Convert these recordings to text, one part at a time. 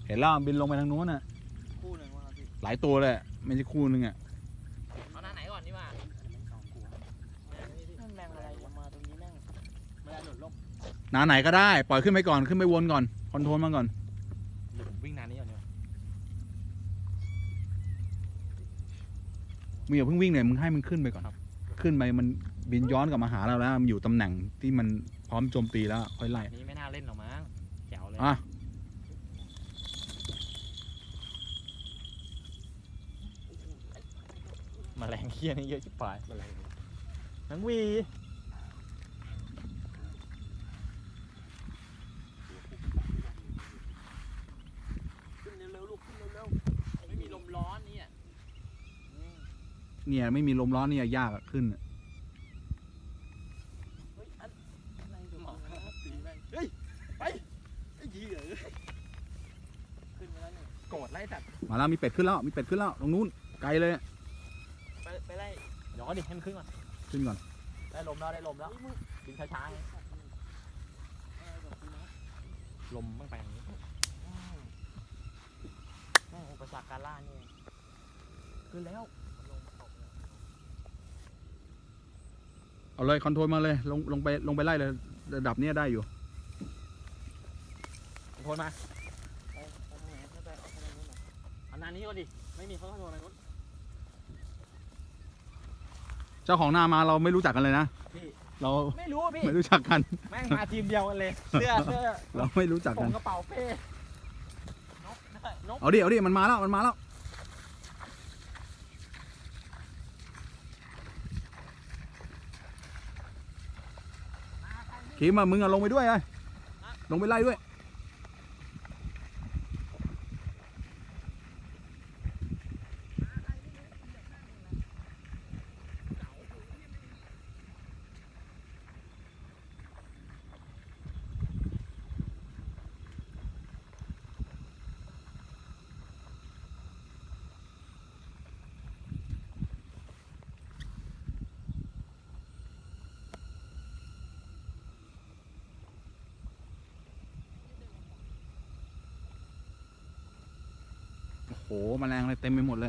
เห็นแล้วบินลงไปทางนู้นน่ะคู่หนึ่งว่าพี่หลายตัวเลยไม่ใช่คู่นึงอ่ะเอาหน้าไหนก่อนนี่ว่าแมงอะไรมาตรงนี้แม่งไม่ได้หลุดลบหน้าไหนก็ได้ปล่อยขึ้นไปก่อนขึ้นไปวนก่อนคอนโทรลมาก่อนเดี๋ยวผมวิ่งนานนี้ก่อนเนี่ยมึงอย่าเพิ่งวิ่งเลยมึงให้มันขึ้นไปก่อนขึ้นไปมันบินย้อนกลับมาหาเราแล้วมันอยู่ตำแหน่งที่มันพร้อมโจมตีแล้วค่อยไล่นี่ไม่น่าเล่นหรอกมั้งแจ๋วเลยแมลงเขี้ยนี่เยอะชิบหายแมลงนังวีขึ้นเร็วๆลูกขึ้นเร็วๆไม่มีลมร้อนเนี่ยไม่มีลมร้อนเนี่ยยากขึ้นเฮ้ยไปไอ้ยีเหรอขึ้นมาแล้วนี่โกรธไล่สัตว์มาแล้วมีเป็ดขึ้นแล้วตรงนู้นไกลเลยไปไล่เดี๋ยวดิให้มันขึ้นก่อนได้ลมแล้วบินช้าๆลมมันไปอย่างนี้อุปสรรคการล่านี่ขึ้นแล้วเอาเลยคอนโทรลมาเลยลงไปไล่เลยระดับนี้ได้อยู่คอนโทรลมาเอานานนี้ก็ดิไม่มีเขาคอนโทรลอะไรนู้นเจ้าของหน้ามาเราไม่รู้จักกันเลยนะเราไม่รู้พี่ไม่รู้จักกันแม่งมาทีมเดียวกันเลยเสื้อเราไม่รู้จักกันกระเป๋าเป้เอาดิมันมาแล้วขีมามึงอะลงไปด้วยลงไปไล่ด้วยโอ้แมลงเลยเต็มไปหมดเลย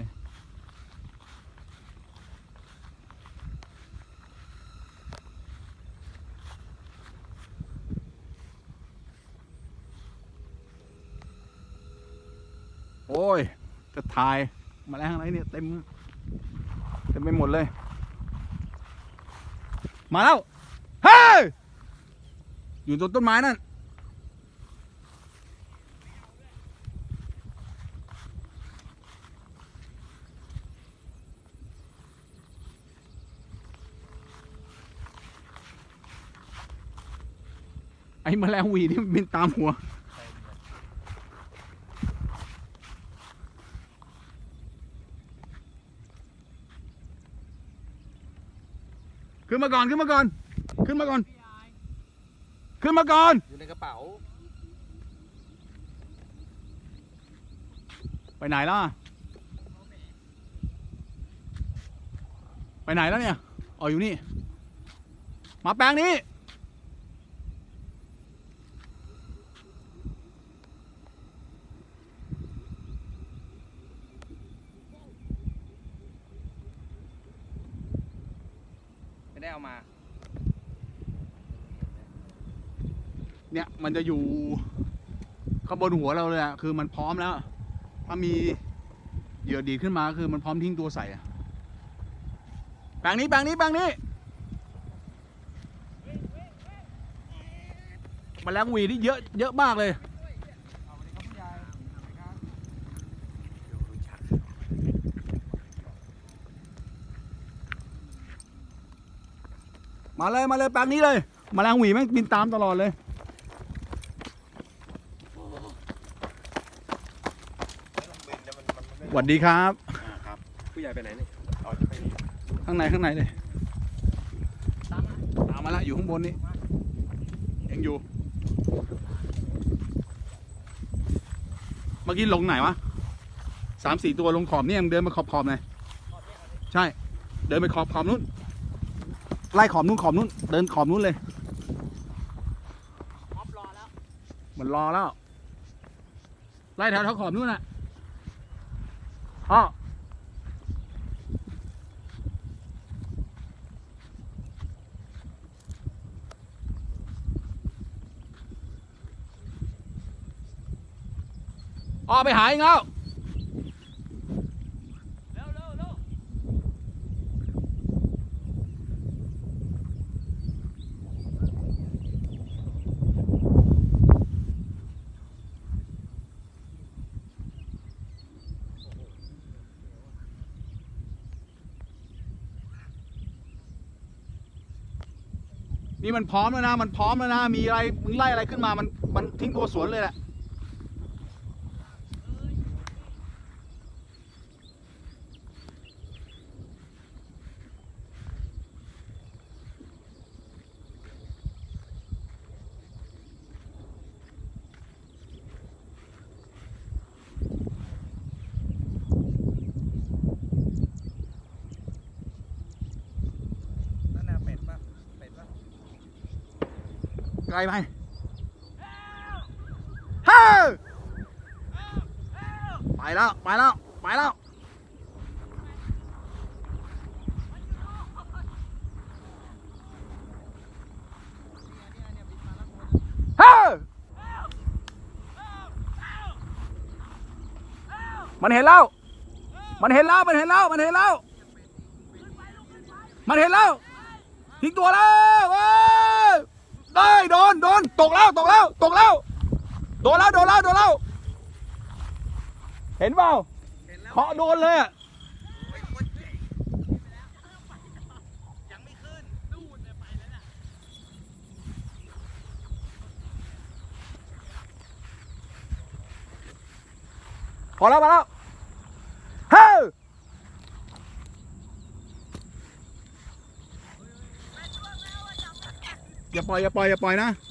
โอ้ยจะถ่ายแมลงอะไรเนี่ยเต็มไปหมดเลยมาแล้วเฮ้ยอยู่ตรงต้นไม้นั่นไอ้แมลงวีนี่มันบินตามหัวขึ้นมาก่อนอยู่ในกระเป๋าไปไหนแล้วเนี่ยอ๋ออยู่นี่มาแปลงนี้ไม่ได้เอามาเนี่ยมันจะอยู่ข้างบนหัวเราเลยคือมันพร้อมแล้วถ้ามีเหยื่อดีขึ้นมาคือมันพร้อมทิ้งตัวใส่แปลงนี้มันแรงวีที่เยอะมากเลยมาเลยแปลงนี้เลยแมลงหวีแม่งบินตามตลอดเลยสวัสดีครับผู้ใหญ่ไปไหนนี่ข้างในเลยตามมาละอยู่ข้างบนนี้ยังอยู่เมื่อกี้ลงไหนวะ3-4 ตัวลงขอบเนี่ยเดินมาขอบไหนใช่เดินไปขอบนู้นไล่ขอบนู้นเดินขอบนู้นเลยมันรอแล้วไล่แถวขอบนู่นน่ะอ้อไปหาอีกแล้วเร็วเร็วเร็วนี่มันพร้อมแล้วนะมันพร้อมแล้วนะมีอะไรมึงไล่อะไรขึ้นมามันทิ้งตัวสวนเลยแหละนั่นน่ะเป็ดป่ะเป็ดป่ะไกลไหมเฮ้ยไปแล้วไปแล้วไปแล้วเฮ้ยมันเห็นแล้วมันเห็นแล้วมันเห็นแล้วมันเห็นแล้วมันเห็นแล้วทิ้งตัวแล้วเว้ยได้โดนตกแล้วโดนแล้วเห็นเปล่าเคาะโดนเลยอะยังไม่ขึ้นนู่นไปแล้วน่ะพอแล้วมาแล้วเฮ้ยอย่าปล่อยนะ